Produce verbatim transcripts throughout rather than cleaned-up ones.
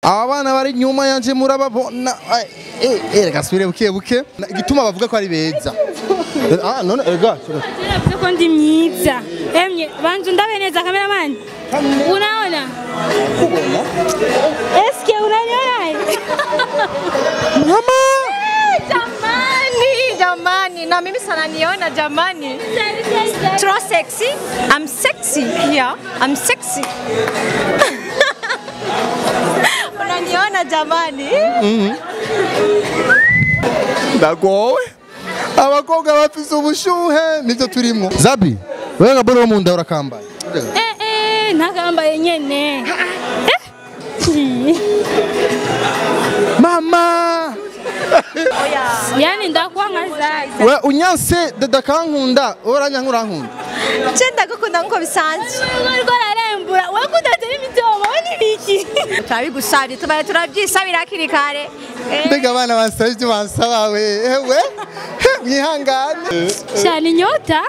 abana bari nyuma yanje murababona eh eh reka swire buke buke gituma bavuga ko ari beza. Ah none ega Sio ko ndi myiza. Emye banzu ndabe neza cameraman. Unaona? kubona Eske unaniona? mama Jamani, jamani, na mimi sana niona jamani. Trop sexy. I'm sexy. Yeah, I'm sexy. Unaniona jamani? Mhm. Ndagowe. Abakobwa bafise ubushuhe nivyo turimo. Zabi, wewe ngaboro mu nda urakambaye. Eh eh nakambaye nyene. Eh? Mama. Oya. Yani ndakuwa nkazaza. We unyanse dada kankunda, oranya nkurankunda. Chenda gukunda nko bisanzwe. Uriko ararembura, wakundatera imitomo, wani biki? Turabigusabye, tubaye turabyisabira akiri kare. Mbega abana bansabye bansaba we. Ewe. Mwihangane. Shani nyota?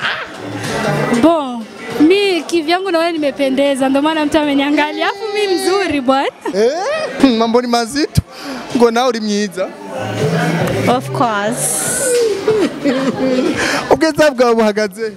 Bon. Mi kivyangu naona nimependeza ndio maana mtu ameniangalia. Alafu mimi mzuri bwana. Eh? Mambo ni mazito. Ngo nawe uri myiza. Of course. Ubwiza bwawe buhagaze.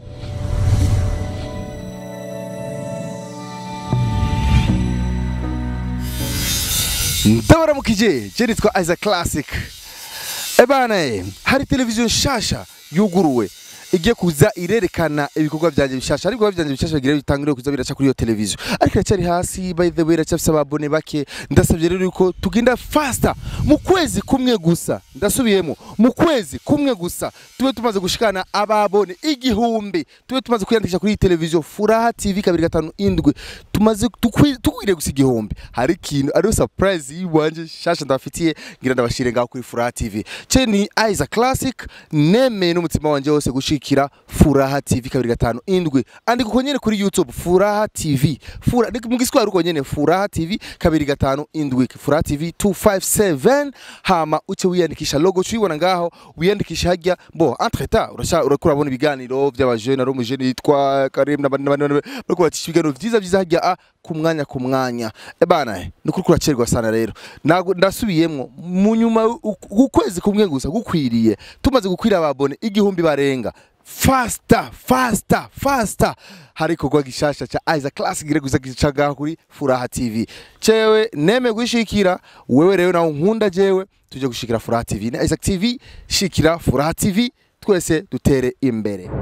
Ndabaramukije, je nitwa Isaac Classic. Ebana, hari televiziyo nshasha yuguruwe igiye kuza irerekana ibikorwa byanje bishasha ariko byanje bishasha bigira bitangire kuza biraca kuri iyo televiziyo ariko cyari hasi by the way iracafisa ababone bake ndasabye rero yuko tugenda faster mu kwezi kumwe gusa ndasubiyemo mu kwezi kumwe gusa tube tumaze gushikana ababone igihumbi tube tumaze kwiyandikisha kuri iyi televiziyo Furaha T V kabiri gatanu indwi tumaze tukwire gusa igihumbi hari ikintu ari surprise yibanje shasha ndafitiye ngira ndabashire ngaho kuri Furaha T V ce ni Isaac Classic neme n'umutima wanje wose gushika Kira Furaha T V kabiri gatanu indwi andi kuko nyene kuri YouTube Furaha T V Fura mu giswahili uko nyene Furaha T V kabiri gatanu indwi Furaha T V two five seven hama uce wiyandikisha logo cyibona ngaho wiyandikisha hajya bo entreta urasha urakura bona ibiganiro by'abajene ari umujene yitwa Karim n'abandi bako batisha ibiganiro byiza byiza hajya ku mwanya ku mwanya ebana nukuri kuracerwa sana rero nago ndasubiyemwo mu nyuma ukwezi kumwe gusa gukwiriye tumaze gukwira ababone igihumbi barenga faster faster faster hariko kwa gishasha cha Isaac Classic gire guza gicaga kuri Furaha T V cewe neme gushikira wewe rero na nkunda jewe tuje gushikira Furaha T V na Isaac T V shikira Furaha T V twese dutere imbere.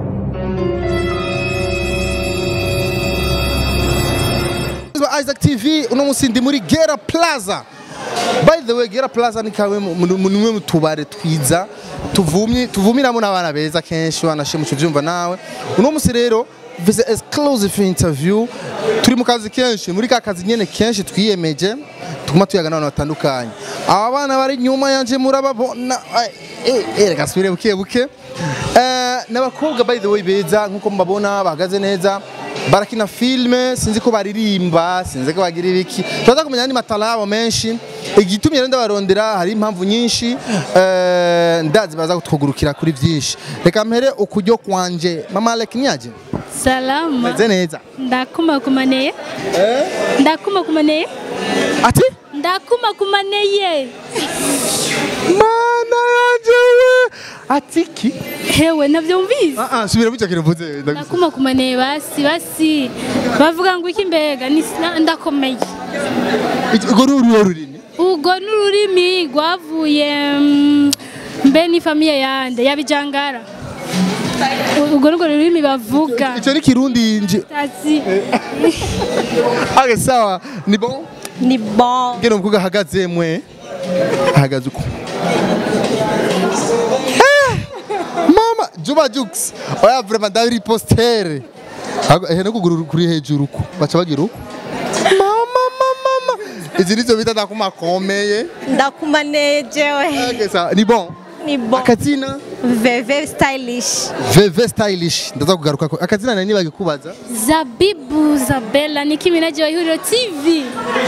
Isaac T V uno musindi muri Gera Plaza. By the way, Gera Plaza ni kawe munumwe mutubare twiza tuvumye tuvumiramo n'abana beza kenshi wanashimusha byumva nawe. Uno musi rero vise exclusive interview turi mu kazi kenshi muri ka kazi nyene kenshi twiyemeje tuguma tuyaga n'abantu batandukanye. Aba bana bari nyuma yanje murababona eh eh reka swire buke buke. Eh n'abakobwa by the way beza nkuko mbabona bahagaze neza. Barakina filme sinzi ko baririmba sinzi ko bagira ibiki twaza kumenya ni matalabo menshi igitumye renda barondera hari impamvu nyinshi eh ndazi baza kutugurukira kuri byinshi reka mpere ukujyo kwanje mama Alek nyaje Salama meze neza ndakuma kumaneye eh ndakuma kumaneye ati ndakuma kumaneye mana yajewe atiki hewe navyo mbizi ah ah subira bucya kiruvuze ndakuma kumaneye basi basi bavuga ngo iki mbega ni ndakomeye ugo rurimi ugo n'ururimi rwavuye mbe ni famille yande yabijangara ugo n'ugo rurimi bavuga icyo ni kirundi nje tazi age sawa ni bon Ni bon. ngeno mvuga hagaze mwe hagaze uko mama Juba Jux oya vraiment David poster ehene kuguru kuri hejuru uko baca bagira uko mama mama izi nizo bita ndakuma komeye Ndakumaneye jewe. age sawa ni bon Ni bon. akazina Veve stylish. Veve stylish ndaza kugaruka ko akazina nani bagikubaza Zabibu Zabella Nicki Minaj wa Hero T V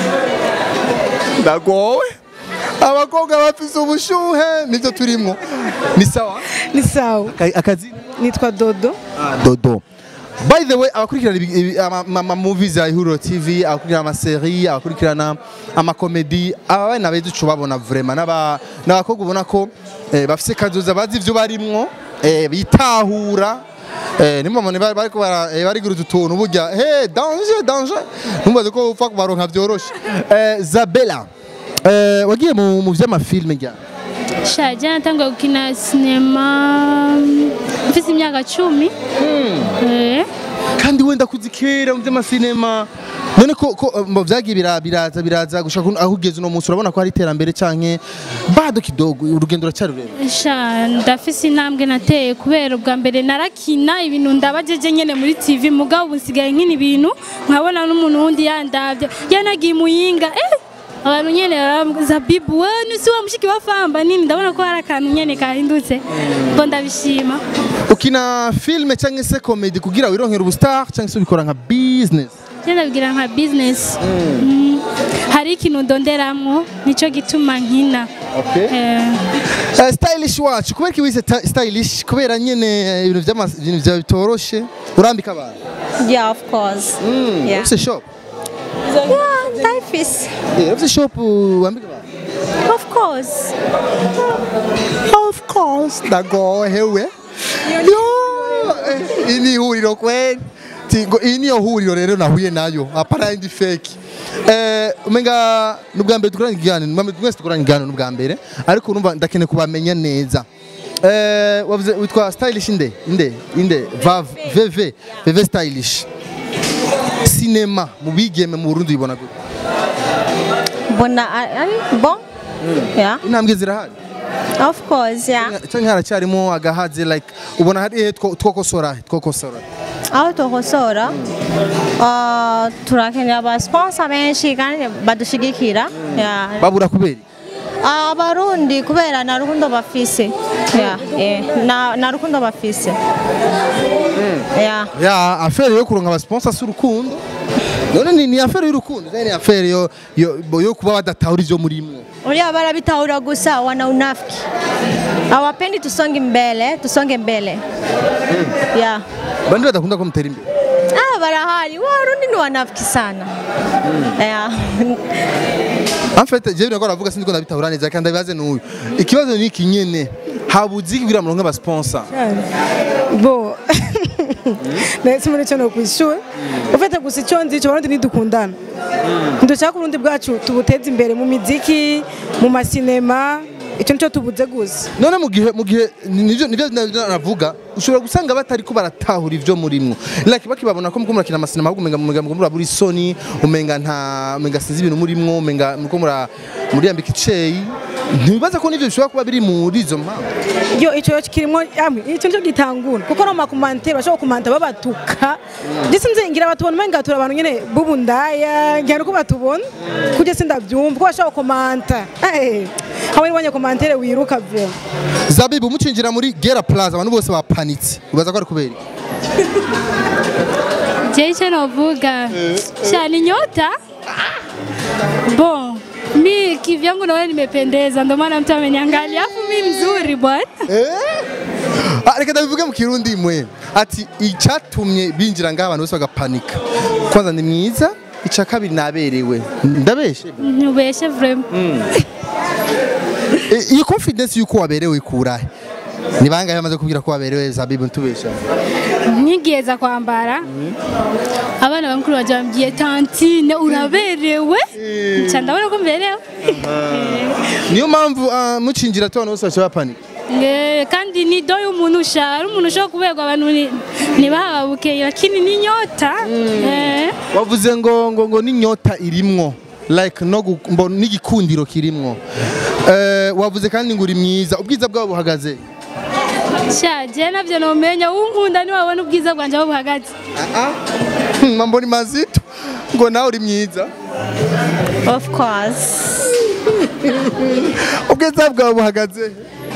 ndagowe abakobwa bafise ubushuhe nivyo turimo ni sawa Ni sawa. akazina Nitwa Dodo. ah Dodo By the way, abakurikirana ama movies ya Ihuriro T V, abakurikirana ama série, abakurikirana ama comedy, aba bana beza cubabona vraiment naba nabakobwa ubona ko bafise kazoza bazi ivyo barimwo bitahura nimba mone bariko bari guru dutuntu burya hey danger danger numbaze ko upfa kubaronka vyoroshe. Zabela wagiye mu vy'amafilme gya shaje natanga gukina cinema mfise imyaka cumi. Eh kandi wenda kuzikera mu vy'amasinema none ko ko vyagiye biraza biraza gushaka aho ugeze no munsi urabona ko hari iterambere canke bado kidogo urugendo racari rurerure. Sha ndafise intambwe nateye kubera ubwa mbere narakina ibintu ndabajeje nyene muri T V mugabo ubusigaye nkini ibintu nkabona n'umuntu wundi yandavye yanagiye muyinga eh abantu nyene Zabibu we nusi wa mushiki wa famba nini ndabona ko hari akantu nyene kahindutse bo ndabishima. Ukina filme canke se comedy kugira wironkera ubustar canke se ubikora nka business? Cyenda bigira nka business. Hari ikintu ndonderamwo nico gituma nkina. Okay. Eh stylish wacu kubera ki wise stylish kubera nyene ibintu vy'ibintu vya bitoroshe urambika abantu? Yeah, of course. Yeah. What's the shop? Yeah, life is. Yeah, what's the shop urambika abantu? Of course. Of course. Dago hewe. Yo! Ini huriro kweli. Tingo ini yo huriro rero nahuye nayo. Apara indi fake. Eh umenga nubwa mbere tukoranye igane, nubwa twese tukoranye igane nubwa mbere, ariko urumva ndakene kubamenya neza. Eh wavuze witwa stylish inde inde inde vav vv vv stylish. Cinema mu bigeme mu Burundi ibona gute? Bona bon? Yeah. Intambwe zirahari. Of course, yeah. Cyangwa haracyarimo agahaze like ubona hari twokosora twokosora. Aho twokosora ah turakenera aba sponsor benshi kandi badushigikira. Yeah. Babura kubera Abarundi kubera na rukundo bafise. Yeah, eh na na rukundo bafise. Yeah. Yeah, affaire yo kuronka aba sponsor s'urukundo. None ni ni affaire y'urukundo, ni affaire yo yo kuba badatahura ivyo murimwe. Uriya barabitahura gusa wana unafiki. Hawapendi tusonge mbele, tusonge mbele. Yeah. Bandi badakunda ko mutera imbere. Ah barahari, Warundi ni wanafiki sana. Yeah. En fait, je viens encore avuga sindiko ndabitahura neza kandi ndabibaze n'uyu. Ikibazo ni kinyene habuzi kugira muronke aba sponsor. Bo. Nese muri cyo no kwishura. Ufite gusa icyo nzi cyo Barundi nidukundana. Ndushaka urundi bwacu tubuteza imbere mu miziki, mu masinema, icyo nicyo tubuze gusa. None mu gihe mu gihe nivyo nivyo navuga ushobora gusanga batari ko baratahura ivyo murimwo. Like bakibabona ko muko murakina amasinema ahubwo umenga mumenga muri buri soni, umenga nta umenga sinzi ibintu murimwo, umenga muko mura muri yambika iceyi. Ntibaza ko nivyo bishobora kuba biri muri izo mpamvu. Yo icyo kirimo yamwe icyo nicyo gitangura kuko no makomante bashaka kumanta babatuka. Ndetse nzingira batubona umenga tura abantu nyene bubu ndaya ngero ko batubona kuje sindavyumva ko bashaka komanta. Eh hawe wanye komantere wiruka vyo. Zabibu mucinjira muri Gera Plaza abantu bose bapanitse. Ubaza ko ari kubera. Jeje novuga. Shani nyota? Bon. Mi kivyangu na wewe nimependeza ndio maana mtu ameniangalia afu mimi mzuri bwana. Eh? Ah reka ndabivuge mu Kirundi imwe. Ati icyatumye binjira ngaha abantu bose bagapanika. Kwanza ni mwiza, ica kabiri naberewe. Ndabeshe. Nubeshe vraiment. Eh iyo confidence yuko waberewe ikurahe. Ni bangahe bamaze kubwira ko waberewe Zabibu ntubesha? Nigeza kwambara. Abana bankuru bajambye tantine uraberewe. Nca ndabona ko mberewe. Niyo mpamvu mucinjira tubana bose bapanika. Eh kandi ni doyo umuntu ushara umuntu usho kuberwa abantu ni bahabukeye lakini ni nyota. Eh wavuze ngo ngo ngo ni nyota irimwo like no n'igikundiro kirimwo. Eh wavuze kandi ngo uri mwiza ubwiza bwawe buhagaze. Shaje navyo no menya unkunda ni wabona ubwiza bwanje aho buhagaze. Ah ah. Mambo ni mazito. Ngo nawe uri mwiza. Of course. Ubwiza bwawe buhagaze.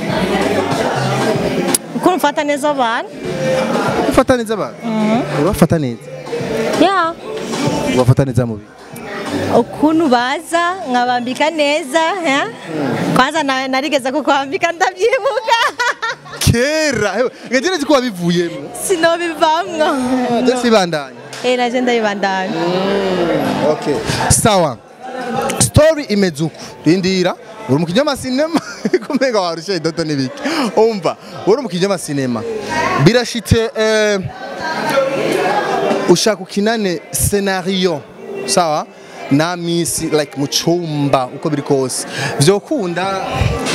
Uko mfata neza abantu? Ufata neza abantu? Mhm. Urafata neza. Yeah. Urafata neza mubi. Ukuntu baza nkabambika neza, eh? Kwanza narigeza ko kwambika ndabyibuka. kera ngagere ko wabivuyemo Sinobivamwo. ndetse bandanye Eh naje ndabibandanya. okay sawa story imezuku rindira uri mu kinyama sinema kumenga warushe doto nibiki umva uri mu kinyama sinema birashitse eh, ushaka ukinane scenario sawa na miss like mu cumba uko biri kose vyokunda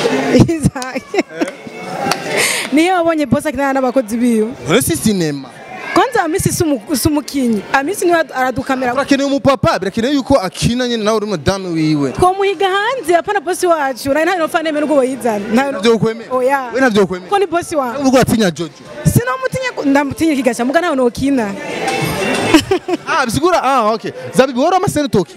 niyo wabonye boss akinana n'abakozi biyo uri si sinema kwanza amisi sumukinyi amisi niwe aradukamera urakeneye umupapa birakeneye yuko akina nyine nawe uri madamu wiwe twomuhiga hanze apana boss wacu nari nta nofane mene ubwo yizana ntabyo kwemera oya we ntabyo kwemera ko ni boss wacu ubwo atinya Jojo sinamutinye ndamutinya kigasha muga nawe nokina ah bisigura ah okay zabibi wora amasene toki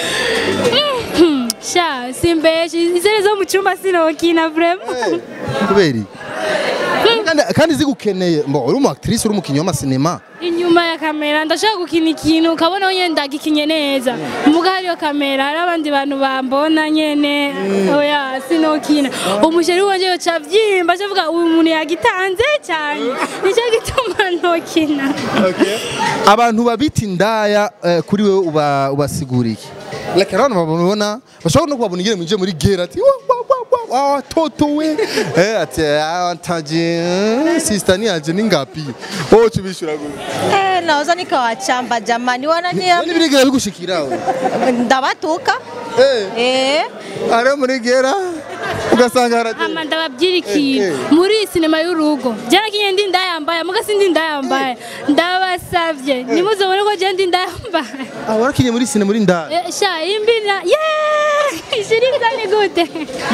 sha simbeshi izere zo mu cyumba sinokina vraiment kuberi kandi kandi zigukeneye mbo uri umu actrice uri umukinyi w'amasinema inyuma ya kamera ndashaka gukina ikintu ukabona onye ndagikinye neza muga hariyo kamera hari abandi bantu bambona nyene oya sinokina umusheri wanje yo cavyimba cavuga uyu muntu yagitanze cyane nicyo gituma ntokina okay abantu babita indaya eh, kuri wewe uba ubasiguriye like abantu babona bashobora no kubabona igere mwinje muri gera ati ah toto we eh ati antaje sister ni aje ningapi oh chubishura go Eh naoza nikawachamba jamani wanania. Nani birigera bigushikira we Ndabatuka. eh Eh are muri gera ugasanga haraje ama ndababyirikiye muri sinema y'urugo jana kinye ndi ndayambaye muga sindi ndayambaye ndabasavye nimuzobone ko je ndi ndayambaye ah warakinye muri sinema muri ndaya sha imbina yeah ishirika ni gute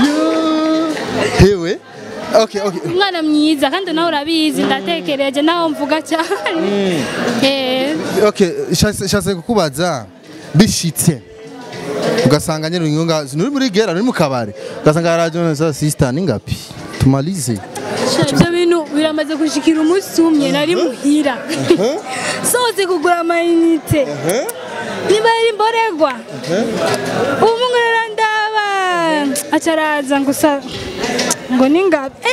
hewe okay okay umwana mwiza kandi nawe urabizi ndatekereje naho mvuga cyane eh okay shase kukubaza bishitse ugasanga nyine nyunga nuri muri gera nuri mu kabare ugasanga haraje neza sister ningapi tumalize ibyo bintu biramaze gushikira umunsi umwe nari muhira soze kugura amayinite niba ari mboregwa umungurira ndaba acaraza ngusa ngo ningapi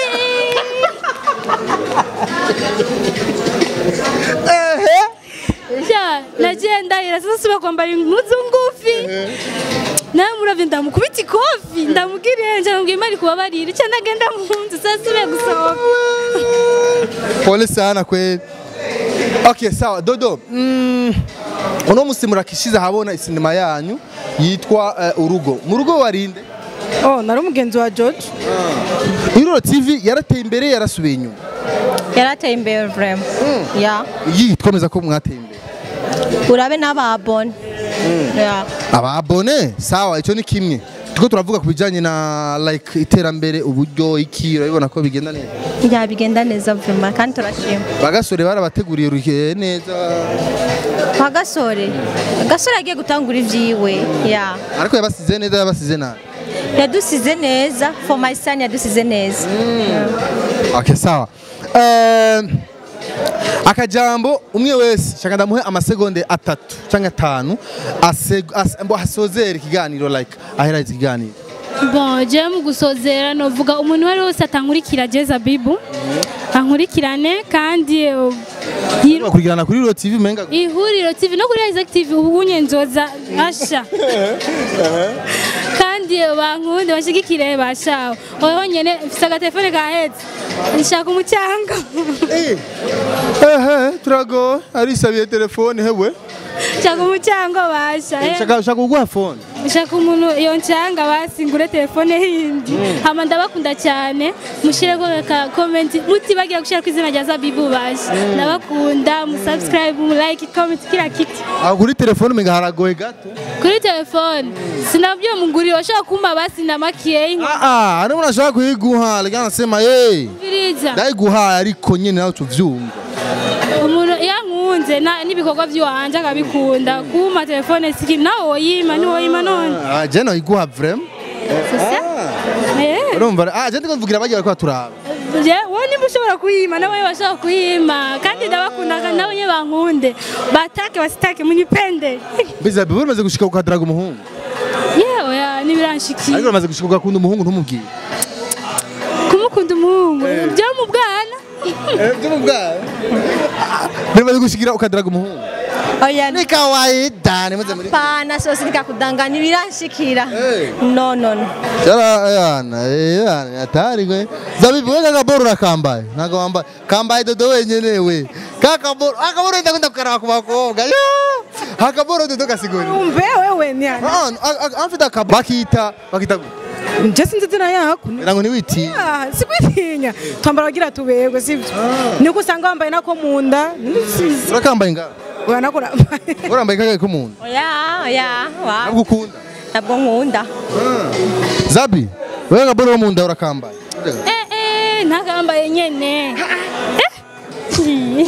ehe ja nagenda irasa suba kwambara impuzu ngufi nawe muravye ndamukubita ikofi ndamugiriye nje ngo imari kubabarira icyo ndagenda munzu sasubiye gusohoka pole sana kweli okay sawa dodo mm, uno musi murakishiza habona isinema yanyu yitwa uh, urugo mu rugo warinde oh nari umugenzi wa George Iroro T V yarateye imbere yarasubiye inyuma yarateye imbere vraiment. Ya. yi twemeza ko mwateye imbere Urabe n'ababone. Ya. ababone sawa icyo ni kimwe tuko turavuga kubijanye na like iterambere uburyo iki urabibona ko bigenda neza Ya bigenda neza vraiment kandi turashima. bagasore barabateguriye ruhiye neza Bagasore. Gasore agiye gutangura ivyiwe. Ya. ariko yabasize neza yabasize nabi Yadusize neza for my son yadusize neza. okay sawa eh akajambo umwe wese shaka ndamuhe amasegonde atatu cyangwa atanu asebo hasozera ikiganiro like ahera ikiganiro bon je mu gusozera novuga umuntu wari wose atankurikira Jeza Bibu ankurikirane kandi kurigirana kuri Riro T V menga ihuriro T V no kuri Isaac T V ubu nyenzoza asha kandi bankunde bashigikire bashaho oho nyene mfise agatelefone kahetse nshaka umucyanga eh eh turago arisabiye telefone hewe nshaka umucyanga basha shaka shaka kuguha phone nshaka umuntu iyo ncyanga basingure telefone hindi hama ndabakunda cyane mushire ko ka comment mutibagira gushira ku izina rya Zabibu basha ndabakunda mu subscribe mu like comment kila kitu aho kuri telefone menga haragoye gato kuri telefone sinabyo munguriro ashaka kumba basi na makiye ah ah ari munashaka kuyiguha legana sema eh biriza ndayiguha ariko nyine nawe tuvyumva umuntu yankunze n'ibikorwa by'uwanje akabikunda kuma telefone siki nawo yima niwo yima none ah je no iguha vraiment sasa eh urumva ah je ndiko mvugira bagiye ko turaba je woni bushobora kuyima nawe bashaka kuyima kandi ndabakunda nawe nye bankunde batake basitake munipende biza bibu maze gushika ukadaraga umuhungu yewe ya nibiranshiki ariko maze gushika ukakunda umuhungu ntumubwiye kumukunda umuhungu byo mu bwana Eh, byo mu bwawe. Niba gushikira ukadaraga umuhungu. Oya Ni kawaida ni muze muri. pana sosi nikakudanganya biranshikira. No no no. Yara yana yana atari gwe. Zabibu wewe kaboro rakambaye. Naga wambaye. Kambaye dodo wenyene we. Kaka boro akaboro ndakunda kukara ku bakobwa. Akaboro dodo kasiguri. umve wewe ni ana Ah, amfita kabakita bakita. nje sinzi zina yako Nango ni witi. Ah, sikwitinya twambara bagira tuberwe sivyo niko usanga wambaye nako munda nisizi Urakambaye nga. wanakora Urambaye kaka ko muntu. Oya oya wa. Nabukunda. Ntabwo nkunda. Zabi, wewe kaboro wo munda urakambaye. eh eh ntakambaye nyene eh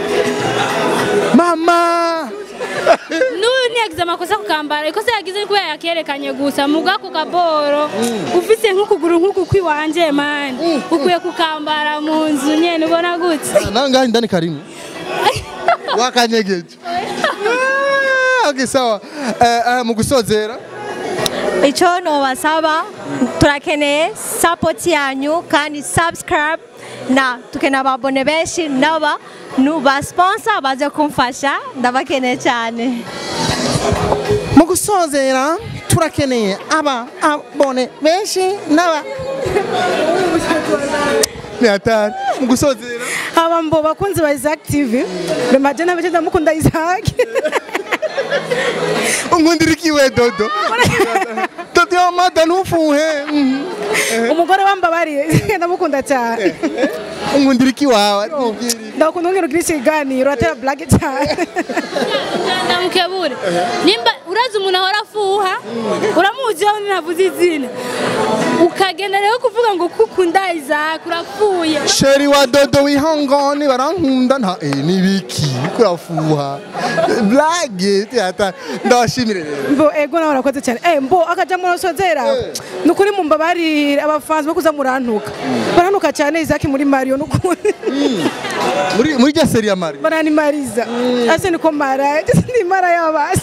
Mama. Nuyu ni yagize amakosa kukambara ikosa yagize kuba yakerekanye gusa muga ku kaboro ufise nk'ukuguru nk'uku kwiwanje mani ukwiye kukambara mu nzu nyene ubona gutse Nanga ndani karimu. Wakanyegeje. Okay sawa. Eh eh mu gusozera. Icyo nobasaba turakeneye support yanyu kandi subscribe na tukeneye ababone benshi naba nuba sponsor baze kumfasha ndabakeneye cyane. Mu gusozera turakeneye aba abone benshi naba. Ni atari. Mu gusozera. aba mbo bakunzi ba Isaac T V bemaje nabeje ndamukunda Isaac Ungundirikiwe dodo. Dodo ya mada ntufuhe. umugore wambabariye ndamukunda cyane Ungundiriki wawe. ndakunda ngiro kiri kiganiro atera blague cyane ndamukebure nimba urazi umuntu ahora afuha uramuzi aho ninavuze izina ukagenda rero kuvuga ngo kukunda Isaac urapfuye Sheri wa dodo wihangane barankunda nta eh nibiki kurafuha. Blague ata ndashimire rero. mbo ego nawe urakoze cyane eh mbo akaja mu sozera nukuri mu mbabari abafanzi bakuza murantuka barantuka cyane Isaac muri Mario nukuri Muri muri rya seri ya Mario. baranimariza ase niko mara ni mara yabasi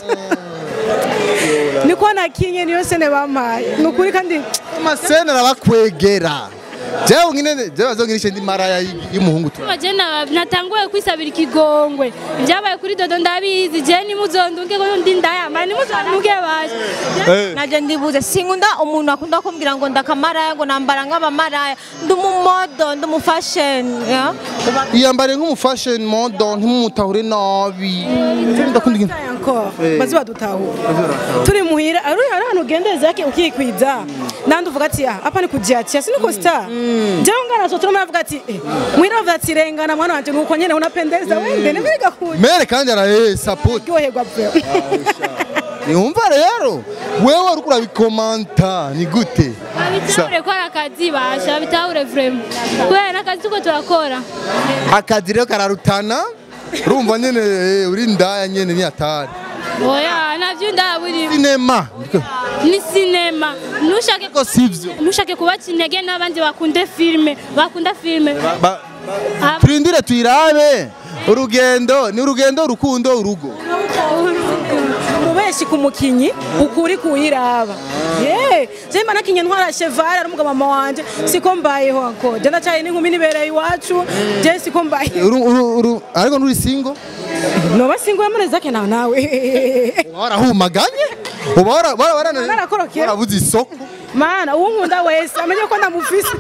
niko nakinye niyo sene bamaye nukuri kandi Amasena arabakwegera. Jewe ngine jewe azongirishe ndi mara ya y'umuhungu tu. je natanguye kwisabira ikigongwe byabaye kuri dodo ndabizi je ni muzondunge ngo ndi Indaya mani muzondunge baje Naje ndibuze sinkunda umuntu akunda kumbwira ngo ndakamara ngo nambara nk'abamaraya ndumumodo ndumufashion ya Iyambare nk'umu fashion model ntimutahure nabi. Ndakunda iki. encore bazi badutahura turi muhira ari ahantu ugendeze yake ukikwiza nandi uvuga ati ah apa ni kujiachia siniko star njyewe ngana so turimo avuga ati eh muhira bavuga ati rengana mwana wanje nuko nyene unapendeza wende nemega kuye Mere kandi ara eh support. yoherwa bwe Niumva rero wewe uri kurabikomanta ni gute? bitahure ko arakazi basha bitahure vraiment kubera nakazi ko turakora Akazi rero kararutana. Urumva nyene eh, uri Indaya nyene ni atari. oya navyo ndaburi Cinema. ni cinema nushake Ko sivyo. nushake kubaca intege n'abandi bakunde filme bakunda filme Ba- Ah, Turindire tuyirabe. Urugendo ni urugendo rukundo urugo. mubeshi kumukinyi ukuri kuyiraba eh zemba nakinye ntwara cheval ari umugabo mama wanje siko mbayeho anko je ndacaye n'inkumi nibereye iwacu je siko mbaye Uru uru uru ariko nturi single. no basingo yamure zake nawe nawe Warahumaganye? Ubara bara bara Narakorokera. Warabuze isoko. mana unkunda wese amenye ko ndamufise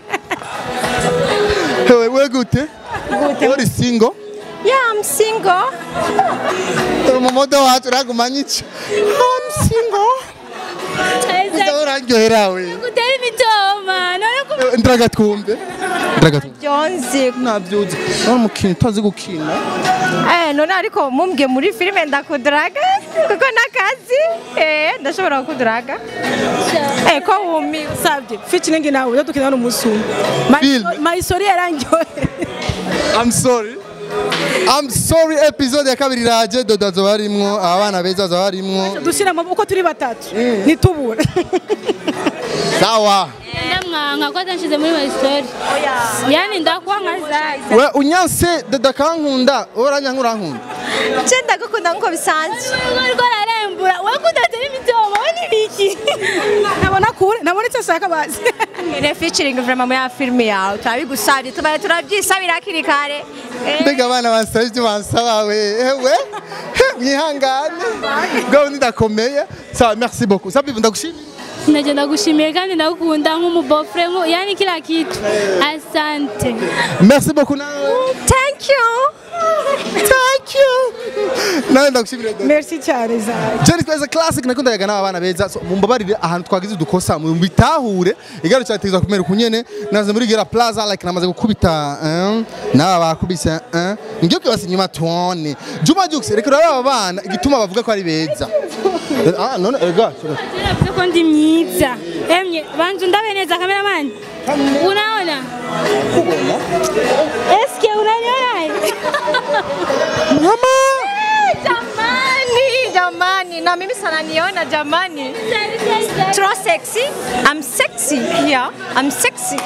Hewe we gute? Gute? Uri single? Yeah, I'm single. Umumodo wacu ragumanyica. I'm single. Isaac, Uraryohera we. gutera imitoma none ko Ndaga twumve. Ndaga twumve. Jonzi. Nabyuze. None mukina utazi gukina. Eh, none ariko mumbwe muri filime ndakuduraga kuko nakazi. Eh, ndashobora kuduraga. Eh, ko wumi. savye featuring nawe yo dukina no musumu Film. my story yarangiye I'm sorry. I'm sorry episode ya kabiri raje dodo azobarimwo abana beza azobarimwo. dushira mu uko turi batatu nitubura Sawa. ndamwanga ko atanshize muri my story yani ndakwa nka Isaac We unyanse dodo kankunda oranya nkurankunda. Je ndagukunda nko bisanzwe. ariko ararembura we kudatera imitoma we nibiki nabona kure nabona icyo ashaka bazi Ne featuring vraiment muri filme yawe turabigusabye tubaye turabyisabira hakiri kare. Mbega abana bansabye bansaba we ewe mwihangane bwo ndakomeye sawa merci beaucoup sabi ndagushimiye Najenda gushimiye kandi ndagukunda nk'umubofre nko yani kila kitu. Asante. Merci beaucoup nawe. Thank you. Thank you. Nawe ndagushimire. Merci cyane za. Jenny Kweza classic nakunda yaga n'abana beza mumbabarire ahantu twagize dukosa mu bitahure igaro cyategezwa kumera kunyene naze muri Gera Plaza like namaze gukubita n'aba bakubise ngiye kwibasa inyuma tone Juma Jux reka aba bana igituma bavuga ko ari beza. Ah none ega Turavuze ko ndi myiza. Emye banzu ndabe neza cameraman. Unaona? kubona Eske unaniona? Mama Jamani, jamani, na mimi sana niona jamani. Trop sexy. I'm sexy. Yeah, I'm sexy.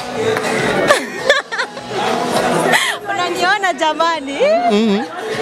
Unaniona jamani? Mhm.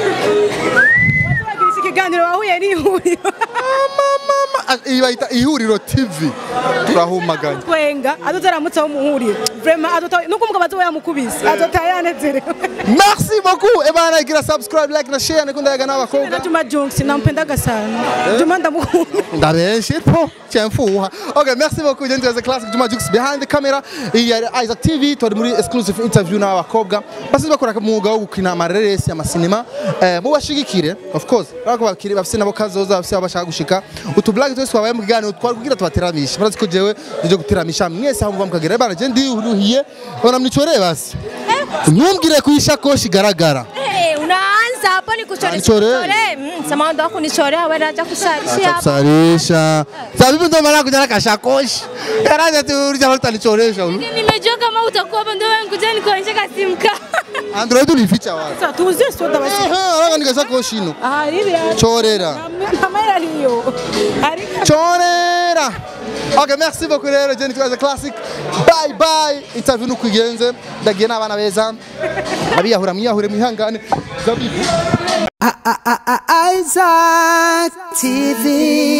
Watu ikiganiro wahuye n'ihuriro. Mama ibayita ihuriro T V turahumaganye Twenga azotaramutsa umuhuriro. Vraiment azota nuko umugabo azoya mukubise. Azotayanezerewe. Merci beaucoup ebana igira subscribe like na share nakunda yaga n'abakobwa Juma Junks nampendaga sana. Juma ndamukunda. Ndabenshi po cyemfuha. Okay, merci beaucoup Jenny Kweza classic Juma Jux behind the camera. Iyi ari Isaac T V tori muri exclusive interview n'abakobwa. Basi bakora umwuga wo gukina amareresi y'amasinema. Eh mu bashigikire of course. Bako bakiri bafise nabo kazoza bafise abashaka gushika. Utublag twese twabaye mu kiganiro twarugira tubateramisha. Barazi ko jewe nje guteramisha mwese aho muva mukagera bana je ndi uruhiye. Bona mnichore basi. Nyumgire kuishakoshi garagara. Eh, unaanza hapo ni kuchore. Nichore. Sema ndo kunichore wewe acha kusarisha hapo. Kusarisha. Sabibu ndo mara kujana kashakoshi. Yaraje tu urija utanichoresha ulu. Nimejua kama utakuwa hapo ndio wewe kuja nikuonyeshe kasimka. Android ulificha wapi? Sasa tuuzie soda basi. Eh, aranga nikasakoshi ino. Ah, hivi. Chorera. Kamera liyo. Arika. Chorera. Okay, merci beaucoup rero Jenny Kweza classic. Bye bye. Interview nukugenze. Ndagiye n'abana beza. Abiyahura mwiyahure mwihangane. Zabibu. Isaac T V.